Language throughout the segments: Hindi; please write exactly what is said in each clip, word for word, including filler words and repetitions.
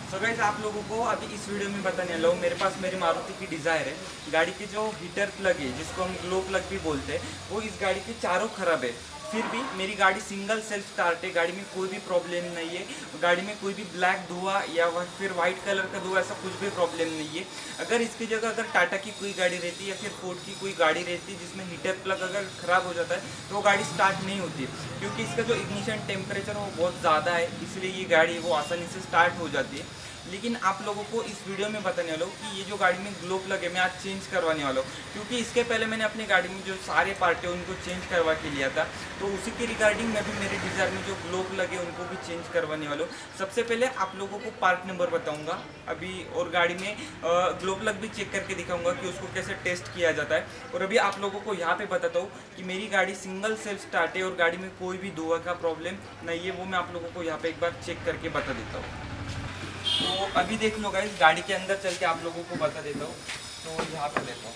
सो गाइस आप लोगों को अभी इस वीडियो में बताने वाला हूँ, मेरे पास मेरी मारुति की डिज़ायर है। गाड़ी के जो हीटर प्लग है, जिसको हम ग्लो प्लग भी बोलते हैं, वो इस गाड़ी के चारों खराब है। फिर भी मेरी गाड़ी सिंगल सेल्फ स्टार्ट है, गाड़ी में कोई भी प्रॉब्लम नहीं है। गाड़ी में कोई भी ब्लैक धुआं या फिर वाइट कलर का धुआं, ऐसा कुछ भी प्रॉब्लम नहीं है। अगर इसकी जगह अगर टाटा की कोई गाड़ी रहती या फिर फोर्ड की कोई गाड़ी रहती जिसमें हीटर प्लग अगर ख़राब हो जाता है तो वो गाड़ी स्टार्ट नहीं होती, क्योंकि इसका जो इग्निशन टेम्परेचर वो बहुत ज़्यादा है, इसलिए ये गाड़ी वो आसानी से स्टार्ट हो जाती है। लेकिन आप लोगों को इस वीडियो में बताने वाला हूँ कि ये जो गाड़ी में ग्लो प्लग है मैं आज चेंज करवाने वाला हूँ, क्योंकि इसके पहले मैंने अपनी गाड़ी में जो सारे पार्ट है उनको चेंज करवा के लिया था। तो उसी के रिगार्डिंग मैं भी मेरे डिज़ायर में जो ग्लो प्लग है उनको भी चेंज करवाने वाला हूँ। सबसे पहले आप लोगों को पार्ट नंबर बताऊँगा अभी, और गाड़ी में ग्लो प्लग भी चेक करके दिखाऊँगा कि उसको कैसे टेस्ट किया जाता है। और अभी आप लोगों को यहाँ पर बताता हूँ कि मेरी गाड़ी सिंगल सेल्फ स्टार्ट है और गाड़ी में कोई भी धुआं का प्रॉब्लम नहीं है, वो मैं आप लोगों को यहाँ पर एक बार चेक करके बता देता हूँ। तो अभी देख लो गाइस, गाड़ी के अंदर चल के आप लोगों को बता देता हूँ। तो यहाँ पे देखो,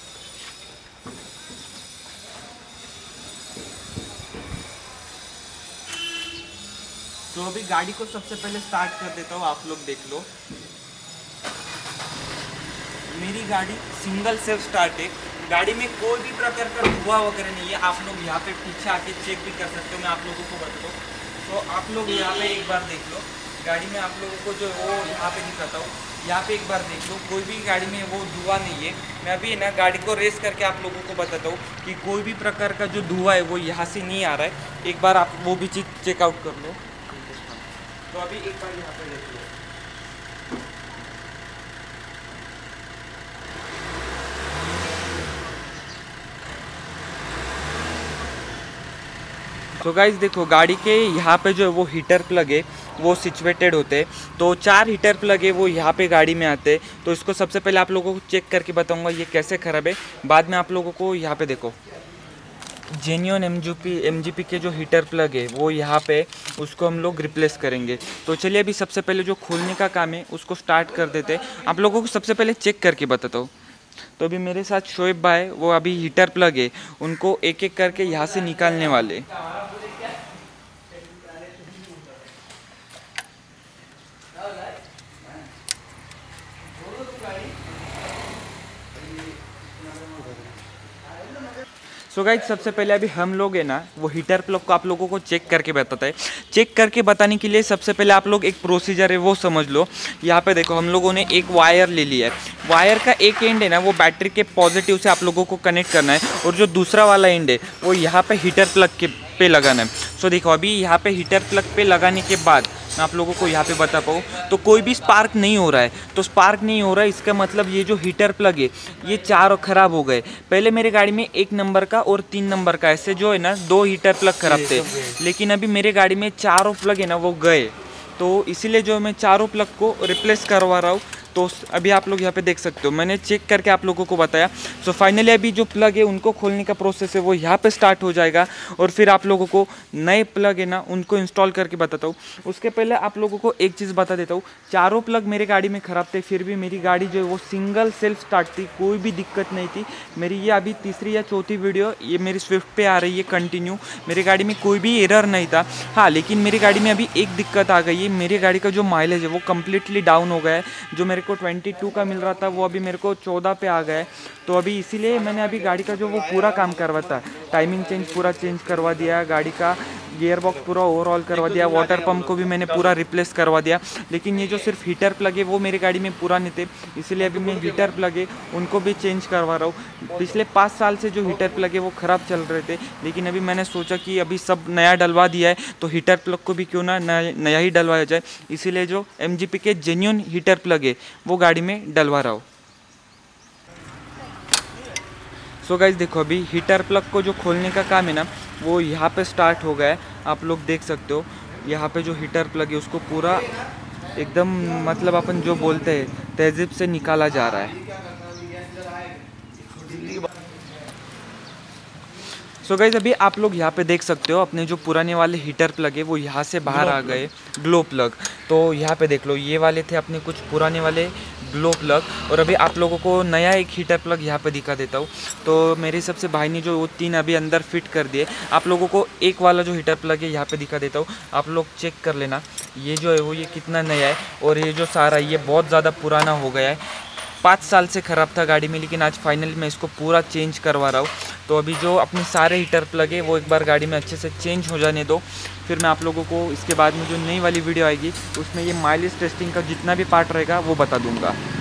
तो अभी गाड़ी को सबसे पहले स्टार्ट कर देता हूँ, आप लोग देख लो। मेरी गाड़ी सिंगल सेल्फ स्टार्ट है, गाड़ी में कोई भी प्रकार का धुआं वगैरह नहीं है। आप लोग यहाँ पे पीछे आके चेक भी कर सकते हो, मैं आप लोगों को बताता हूँ। तो आप लोग यहाँ पे एक बार देख लो, गाड़ी में आप लोगों को जो वो यहाँ पे दिखाता हूँ, यहाँ पे एक बार देख लो, कोई भी गाड़ी में वो धुआं नहीं है। मैं अभी ना गाड़ी को रेस करके आप लोगों को बताता हूँ कि कोई भी प्रकार का जो धुआं है वो यहाँ से नहीं आ रहा है। एक बार आप वो भी चीज़ चेकआउट कर लो। तो अभी एक बार यहाँ पे देख लो, तो गाइस देखो, गाड़ी के यहाँ पे जो वो हीटर प्लग है वो सिचुएटेड होते हैं। तो चार हीटर प्लग है वो यहाँ पे गाड़ी में आते हैं। तो इसको सबसे पहले आप लोगों को चेक करके बताऊंगा ये कैसे ख़राब है। बाद में आप लोगों को यहाँ पे देखो, genuine M G P M G P के जो हीटर प्लग है वो यहाँ पे, उसको हम लोग रिप्लेस करेंगे। तो चलिए अभी सबसे पहले जो खोलने का काम है उसको स्टार्ट कर देते हैं। आप लोगों को सबसे पहले चेक करके बताता हूँ। तो अभी मेरे साथ शोएब भाई, वो अभी हीटर प्लग है उनको एक एक करके यहाँ से निकालने वाले। सो गाइज सबसे पहले अभी हम लोग है ना वो हीटर प्लग को आप लोगों को चेक करके बताता है। चेक करके बताने के लिए सबसे पहले आप लोग एक प्रोसीजर है वो समझ लो। यहाँ पे देखो, हम लोगों ने एक वायर ले लिया है। वायर का एक एंड है ना वो बैटरी के पॉजिटिव से आप लोगों को कनेक्ट करना है, और जो दूसरा वाला एंड है वो यहाँ पे हीटर प्लग के पे लगाना है। सो देखो, अभी यहाँ पे हीटर प्लग पे लगाने के बाद मैं आप लोगों को यहाँ पे बता पाऊँ तो कोई भी स्पार्क नहीं हो रहा है। तो स्पार्क नहीं हो रहा है, इसका मतलब ये जो हीटर प्लग है ये चार ख़राब हो गए। पहले मेरे गाड़ी में एक नंबर का और तीन नंबर का ऐसे जो है ना दो हीटर प्लग खराब थे, लेकिन अभी मेरे गाड़ी में चारों प्लग है ना वो गए। तो इसीलिए जो मैं चारों प्लग को रिप्लेस करवा रहा हूँ। तो अभी आप लोग यहाँ पे देख सकते हो, मैंने चेक करके आप लोगों को बताया। सो फाइनली अभी जो प्लग है उनको खोलने का प्रोसेस है वो यहाँ पे स्टार्ट हो जाएगा, और फिर आप लोगों को नए प्लग है ना उनको इंस्टॉल करके बताता हूँ। उसके पहले आप लोगों को एक चीज़ बता देता हूँ, चारों प्लग मेरे गाड़ी में ख़राब थे, फिर भी मेरी गाड़ी जो है वो सिंगल सेल्फ स्टार्ट थी, कोई भी दिक्कत नहीं थी। मेरी ये अभी तीसरी या चौथी वीडियो ये मेरी स्विफ्ट पे आ रही है कंटिन्यू, मेरी गाड़ी में कोई भी एरर नहीं था। हाँ, लेकिन मेरी गाड़ी में अभी एक दिक्कत आ गई है, मेरी गाड़ी का जो माइलेज है वो कम्प्लीटली डाउन हो गया है। जो मेरे को बाईस का मिल रहा था वो अभी मेरे को चौदह पे आ गया है। तो अभी इसीलिए मैंने अभी गाड़ी का जो वो पूरा काम करवाता, टाइमिंग चेंज पूरा चेंज करवा दिया, गाड़ी का गियर बॉक्स पूरा ओवरऑल करवा दिया, वाटर पंप को भी मैंने पूरा रिप्लेस करवा दिया। लेकिन ये जो सिर्फ हीटर प्लग है वो मेरी गाड़ी में पूरा नहीं थे, इसीलिए अभी मैं हीटर प्लग है उनको भी चेंज करवा रहा हूँ। पिछले पाँच साल से जो हीटर प्लग है वो ख़राब चल रहे थे, लेकिन अभी मैंने सोचा कि अभी सब नया डलवा दिया है तो हीटर प्लग को भी क्यों ना नया ही डलवाया जाए, इसीलिए जो एम जी पी के जेन्युइन हीटर प्लग है वो गाड़ी में डलवा रहा हूँ। सो so गाइज देखो, अभी हीटर प्लग को जो खोलने का काम है ना वो यहाँ पे स्टार्ट हो गया है। आप लोग देख सकते हो यहाँ पे जो हीटर प्लग है उसको पूरा एकदम मतलब अपन जो बोलते हैं तहजीब से निकाला जा रहा है। सो so गाइज अभी आप लोग यहाँ पे देख सकते हो अपने जो पुराने वाले हीटर प्लग है वो यहाँ से बाहर आ गए, ग्लो प्लग। तो यहाँ पे देख लो, ये वाले थे अपने कुछ पुराने वाले ग्लो प्लग। और अभी आप लोगों को नया एक हीटर प्लग यहाँ पे दिखा देता हूँ। तो मेरे हिसाब से भाई ने जो वो तीन अभी अंदर फिट कर दिए, आप लोगों को एक वाला जो हीटर प्लग है यहाँ पे दिखा देता हूँ, आप लोग चेक कर लेना। ये जो है वो ये कितना नया है, और ये जो सारा ये बहुत ज़्यादा पुराना हो गया है, पाँच साल से ख़राब था गाड़ी में, लेकिन आज फाइनली मैं इसको पूरा चेंज करवा रहा हूँ। तो अभी जो अपने सारे हीटर प्लग है वो एक बार गाड़ी में अच्छे से चेंज हो जाने दो, फिर मैं आप लोगों को इसके बाद में जो नई वाली वीडियो आएगी उसमें ये माइलेज टेस्टिंग का जितना भी पार्ट रहेगा वो बता दूंगा।